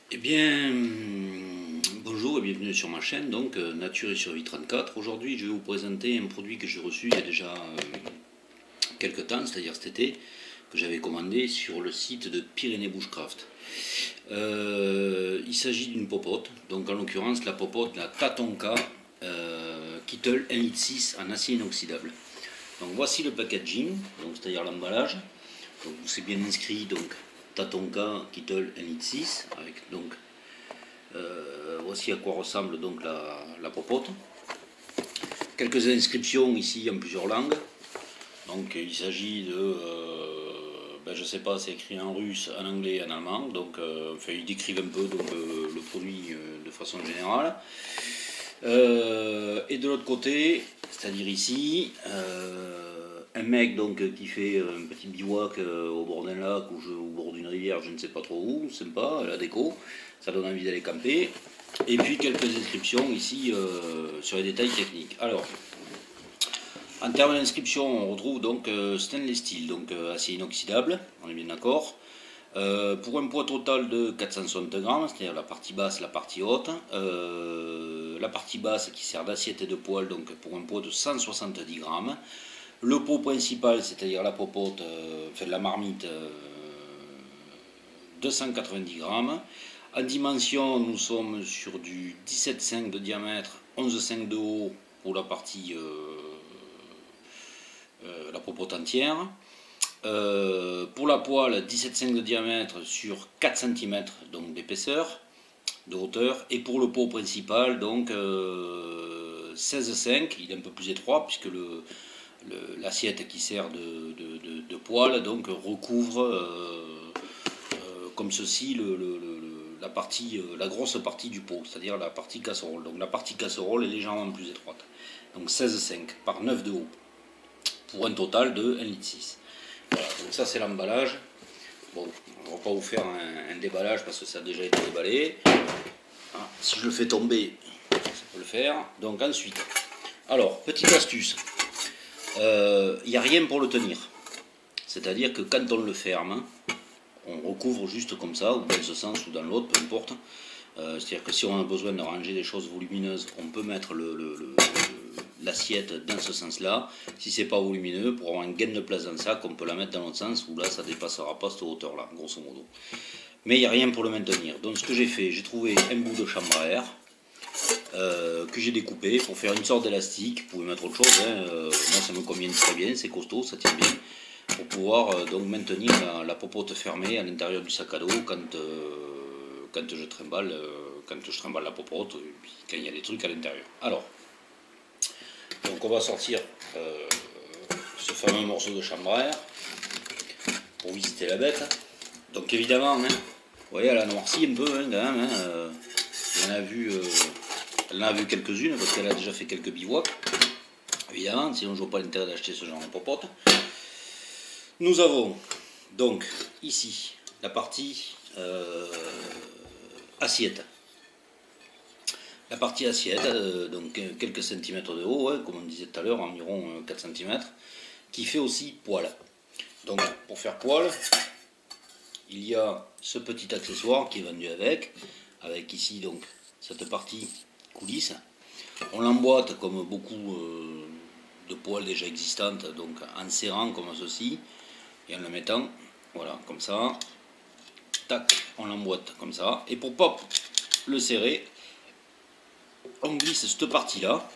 Eh bien, bonjour et bienvenue sur ma chaîne, donc Nature et Survie 34. Aujourd'hui, je vais vous présenter un produit que j'ai reçu il y a déjà quelques temps, c'est-à-dire cet été, que j'avais commandé sur le site de Pyrénées Bushcraft. Il s'agit d'une popote, donc en l'occurrence la popote, la Tatonka Kettle 1,6 litre en acier inoxydable. Donc voici le packaging, donc c'est-à-dire l'emballage. Donc c'est bien inscrit, donc Tatonka Kettle 1,6 litre avec donc voici à quoi ressemble donc la popote. Quelques inscriptions ici en plusieurs langues. Donc il s'agit de, je sais pas, c'est écrit en russe, en anglais, en allemand. Donc enfin, ils décrivent un peu donc, le produit de façon générale. Et de l'autre côté, c'est-à-dire ici, un mec donc qui fait un petit bivouac au bord d'un lac ou au bord d'une rivière, je ne sais pas trop où, sympa, la déco, ça donne envie d'aller camper. Et puis quelques inscriptions ici sur les détails techniques. Alors, en termes d'inscription, on retrouve donc stainless steel, donc acier inoxydable, on est bien d'accord. Pour un poids total de 460 grammes, c'est-à-dire la partie basse, la partie haute. La partie basse qui sert d'assiette et de poêle, donc pour un poids de 170 grammes. Le pot principal, c'est-à-dire la popote, enfin la marmite, 290 grammes. En dimension, nous sommes sur du 17,5 de diamètre, 11,5 de haut pour la partie, la popote entière. Pour la poêle, 17,5 de diamètre sur 4 cm donc d'épaisseur, de hauteur. Et pour le pot principal, donc 16,5, il est un peu plus étroit puisque l'assiette qui sert de poêle donc recouvre comme ceci la grosse partie du pot, c'est-à-dire la partie casserole. Donc la partie casserole est légèrement plus étroite. Donc 16,5 par 9 de haut pour un total de 1,6 litre. Voilà, donc ça c'est l'emballage. Bon, on ne va pas vous faire un déballage parce que ça a déjà été déballé. Ah, si je le fais tomber, ça peut le faire. Donc ensuite, alors, petite astuce, il n'y a rien pour le tenir. C'est-à-dire que quand on le ferme, on recouvre juste comme ça, ou dans ce sens ou dans l'autre, peu importe. C'est-à-dire que si on a besoin de ranger des choses volumineuses, on peut mettre l'assiette dans ce sens-là. Si c'est pas volumineux, pour avoir un gain de place dans le sac, on peut la mettre dans l'autre sens, où là ça ne dépassera pas cette hauteur-là, grosso modo. Mais il n'y a rien pour le maintenir. Donc ce que j'ai fait, j'ai trouvé un bout de chambre à air, que j'ai découpé pour faire une sorte d'élastique. Vous pouvez mettre autre chose, hein. Moi ça me convient très bien, c'est costaud, ça tient bien, pour pouvoir donc maintenir la popote fermée à l'intérieur du sac à dos quand je trimballe la popote, et puis quand il y a des trucs à l'intérieur. Alors, donc on va sortir ce fameux morceau de chambre à air pour visiter la bête. Donc évidemment, hein, vous voyez, elle a noirci un peu hein, quand même. Hein, elle en a vu quelques-unes parce qu'elle a déjà fait quelques bivouacs. Évidemment, sinon je ne vois pas l'intérêt d'acheter ce genre de popote. Nous avons donc ici la partie assiette. La partie assiette, donc quelques centimètres de haut, hein, comme on disait tout à l'heure, environ 4 cm, qui fait aussi poêle. Donc pour faire poêle, il y a ce petit accessoire qui est vendu avec ici donc cette partie coulisse. On l'emboîte comme beaucoup de poêles déjà existantes, donc en serrant comme ceci, et en le mettant, voilà, comme ça, tac, on l'emboîte comme ça, et pour pas le serrer, on glisse cette partie-là,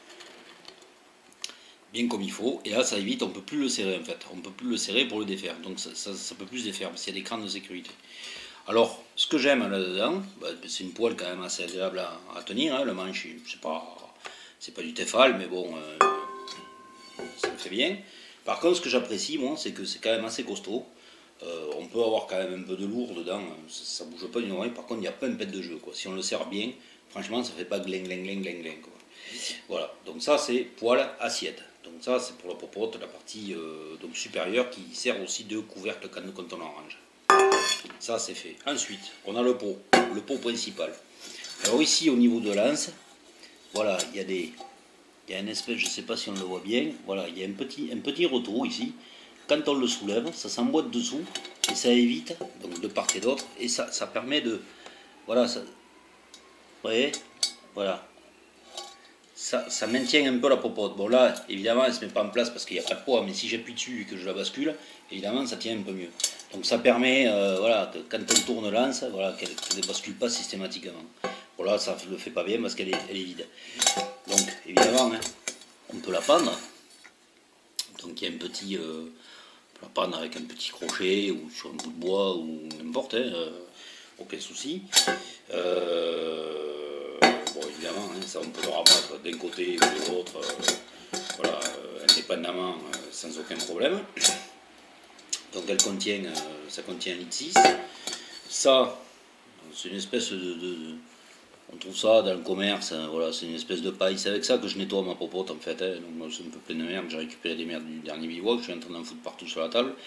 bien comme il faut, et là ça évite, on ne peut plus le serrer en fait, on ne peut plus le serrer pour le défaire, donc ça peut plus se défaire, parce qu'il y a des crans de sécurité. Alors, ce que j'aime là-dedans, c'est une poêle quand même assez agréable à tenir, hein, le manche, c'est pas du Tefal, mais bon, ça me fait bien. Par contre, ce que j'apprécie, moi, c'est que c'est quand même assez costaud. On peut avoir quand même un peu de lourd dedans, ça bouge pas d'une oreille, par contre il n'y a pas un pet de jeu, quoi. Si on le serre bien, franchement ça fait pas gling gling gling gling gling, quoi. Voilà, donc ça c'est poêle assiette. Donc ça c'est pour la popote, la partie donc supérieure qui sert aussi de couvercle quand on en range. Ça c'est fait. Ensuite, on a le pot principal. Alors ici au niveau de l'anse, voilà, il y a une espèce, je ne sais pas si on le voit bien, voilà, il y a un petit retour ici. Quand on le soulève, ça s'emboîte dessous et ça évite, donc de part et d'autre, et ça permet voilà, ça, vous voyez, voilà. Ça maintient un peu la popote. Bon là, évidemment, elle ne se met pas en place parce qu'il n'y a pas de poids, mais si j'appuie dessus et que je la bascule, évidemment, ça tient un peu mieux. Donc ça permet, voilà, que quand on tourne l'anse, voilà, qu'elle ne bascule pas systématiquement. Bon là, ça ne le fait pas bien parce qu'elle est vide. Donc évidemment, hein, on peut la pendre. Donc il y a un petit, on peut la pendre avec un petit crochet ou sur un bout de bois ou n'importe, hein, aucun souci. Bon, évidemment, hein, ça on peut le rabattre d'un côté ou de l'autre, voilà, indépendamment, sans aucun problème. Donc elle contient, ça contient 1,6 litre. Ça, c'est une espèce on trouve ça dans le commerce, hein, voilà, c'est une espèce de paille. C'est avec ça que je nettoie ma popote en fait. Hein. Donc moi c'est un peu plein de merde, j'ai récupéré des merdes du dernier bivouac, je suis en train d'en foutre partout sur la table.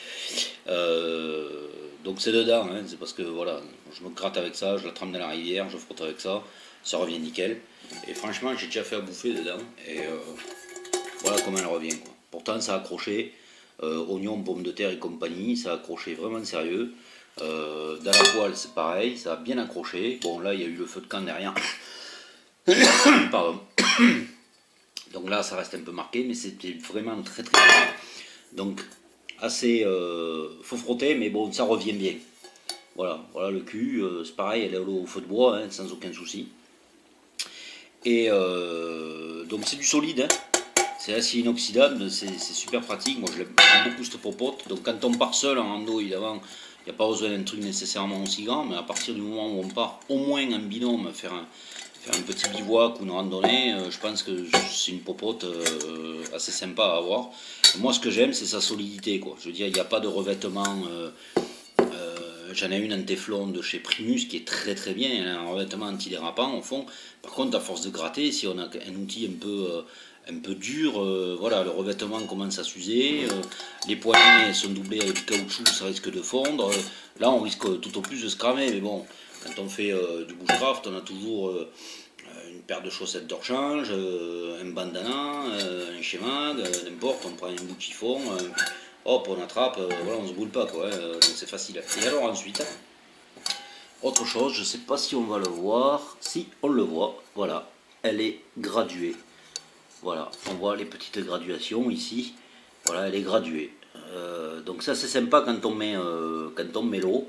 Donc c'est dedans, hein, c'est parce que voilà, je me gratte avec ça, je la trempe dans la rivière, je frotte avec ça, ça revient nickel. Et franchement j'ai déjà fait à bouffer dedans, et voilà comment elle revient, quoi. Pourtant ça a accroché, oignons, pommes de terre et compagnie, ça a accroché vraiment sérieux. Dans la poêle c'est pareil, ça a bien accroché. Bon là il y a eu le feu de camp derrière. Pardon. Donc là ça reste un peu marqué, mais c'était vraiment très très bien. Donc assez, faut frotter, mais bon ça revient bien. Voilà, voilà le cul, c'est pareil, elle est au feu de bois, hein, sans aucun souci. Et donc c'est du solide, hein. C'est acier inoxydable, c'est super pratique. Moi j'aime beaucoup cette popote. Donc quand on part seul en rando, évidemment, il n'y a pas besoin d'un truc nécessairement aussi grand, mais à partir du moment où on part au moins en binôme, faire un petit bivouac ou une randonnée, je pense que c'est une popote assez sympa à avoir. Moi ce que j'aime c'est sa solidité, quoi. Je veux dire, il n'y a pas de revêtement. J'en ai une en téflon de chez Primus qui est très très bien, elle a un revêtement antidérapant au fond. Par contre, à force de gratter, si on a un outil un peu dur, voilà, le revêtement commence à s'user, les poignées sont doublées avec du caoutchouc, ça risque de fondre. Là, on risque tout au plus de se cramer, mais bon, quand on fait du bushcraft, on a toujours une paire de chaussettes de rechange, un bandana, un schéma, n'importe, on prend un bout de chiffon. Hop, on attrape, voilà, on se boule pas, quoi, donc c'est facile. Et alors ensuite, autre chose, je ne sais pas si on va le voir, si on le voit, voilà, elle est graduée. Voilà, on voit les petites graduations ici, voilà, elle est graduée. Donc ça c'est sympa quand on met l'eau,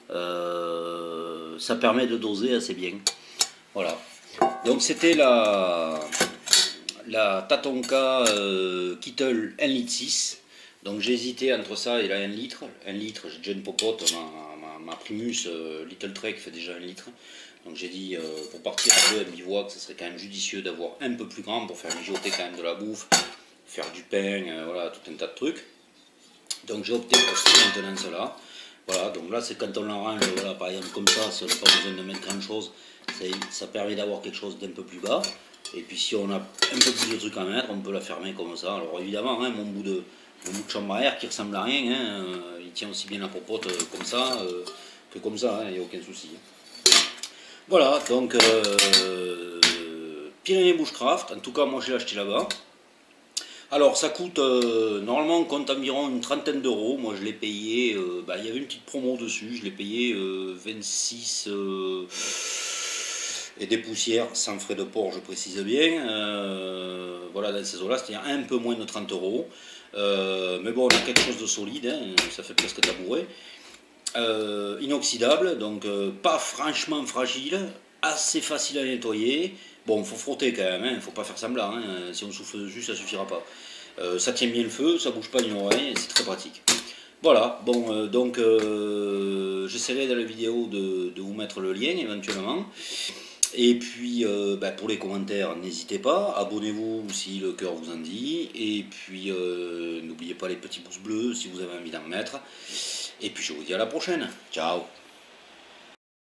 ça permet de doser assez bien. Voilà, donc c'était la Tatonka Kettle 1,6 litre. Donc j'ai hésité entre ça et la 1 litre. 1 litre, j'ai déjà une popote, ma Primus Little Trek fait déjà 1 litre. Donc j'ai dit, pour partir un peu à bivouac, ça serait quand même judicieux d'avoir un peu plus grand pour faire mijoter quand même de la bouffe, faire du pain, voilà, tout un tas de trucs. Donc j'ai opté pour cette maintenance-là. Voilà, donc là c'est quand on l'arrange, voilà, par exemple comme ça, si on n'a pas besoin de mettre grand chose, ça permet d'avoir quelque chose d'un peu plus bas. Et puis si on a un peu plus de trucs à mettre, on peut la fermer comme ça. Alors évidemment, hein, mon bout de chambre à air qui ressemble à rien, hein, il tient aussi bien la popote comme ça que comme ça, il n'y a aucun souci. Voilà, donc Pyrénées Bushcraft, en tout cas moi je l'ai acheté là-bas. Alors ça coûte, normalement on compte environ une trentaine d'euros, moi je l'ai payé, il y avait une petite promo dessus, je l'ai payé 26 et des poussières sans frais de port, je précise bien, voilà, dans ces eaux-là, c'est-à-dire un peu moins de 30 euros. Mais bon, on a quelque chose de solide, hein, ça fait presque tabouret. Inoxydable, donc pas franchement fragile, assez facile à nettoyer. Bon, il faut frotter quand même, il ne faut pas faire semblant, hein, si on souffle dessus, ça suffira pas. Ça tient bien le feu, ça bouge pas d'une oreille, c'est très pratique. Voilà, bon, donc j'essaierai dans la vidéo de vous mettre le lien éventuellement. Et puis pour les commentaires, n'hésitez pas, abonnez-vous si le cœur vous en dit. Et puis n'oubliez pas les petits pouces bleus si vous avez envie d'en mettre. Et puis je vous dis à la prochaine. Ciao.